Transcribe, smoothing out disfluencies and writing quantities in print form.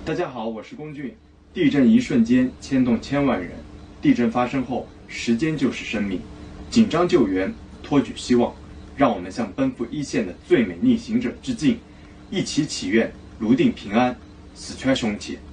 大家好，我是龚俊。地震一瞬间牵动千万人，地震发生后，时间就是生命。紧张救援，托举希望，让我们向奔赴一线的最美逆行者致敬，一起祈愿如定平安，死揣凶器。